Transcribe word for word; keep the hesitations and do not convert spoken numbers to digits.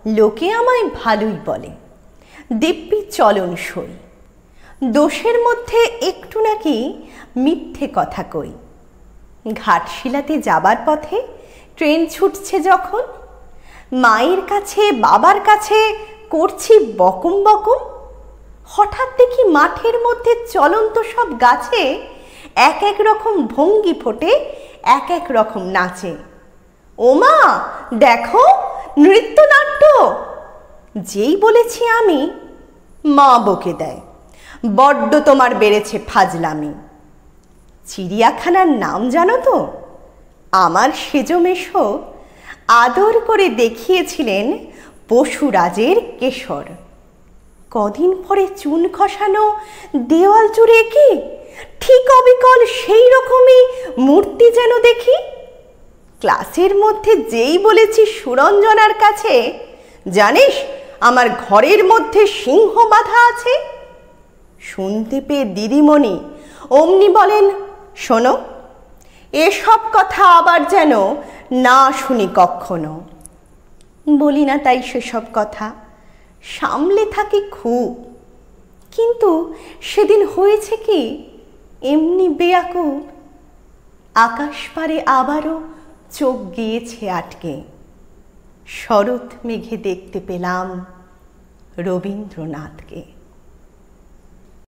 লোকে আমায় ভালোই বলে, দিব্যি চলন সই, দোষের মধ্যে একটু নাকি মিথ্যে কথা কই। ঘাটশিলাতে যাবার পথে ট্রেন ছুটছে যখন, মায়ের কাছে বাবার কাছে করছি বকম বকম, হঠাৎ দেখি মাঠের মধ্যে চলন্ত সব গাছে এক এক রকম ভঙ্গি ফোটে, এক এক রকম নাচে। ওমা দেখো নৃত্যনাট্য! যেই বলেছি আমি, মা বকে দেয়, বড্ড তোমার বেড়েছে ফাজলামি। চিড়িয়াখানার নাম জানো তো? আমার সেজমেশো আদর করে দেখিয়েছিলেন পশুরাজের কেশর। কদিন পরে চুন খসানো দেওয়াল জুড়ে কি ঠিক অবিকল সেই রকমই মূর্তি যেন দেখি। ক্লাসের মধ্যে যেই বলেছি সুরঞ্জনার কাছে, জানিস আমার ঘরের মধ্যে সিংহ বাঁধা আছে, শুনতে পেয়ে দিদিমণি অমনি বলেন, শোনো, এসব কথা আবার যেন না শুনি কখনো। বলি না তাই সেসব কথা, সামলে থাকি খুব। কিন্তু সেদিন হয়েছে কি, এমনি বেয়াকুব, আকাশ পারে আবারও চোখ গিয়েছে আটকে। শরৎ মেঘে দেখতে পেলাম রবীন্দ্রনাথকে।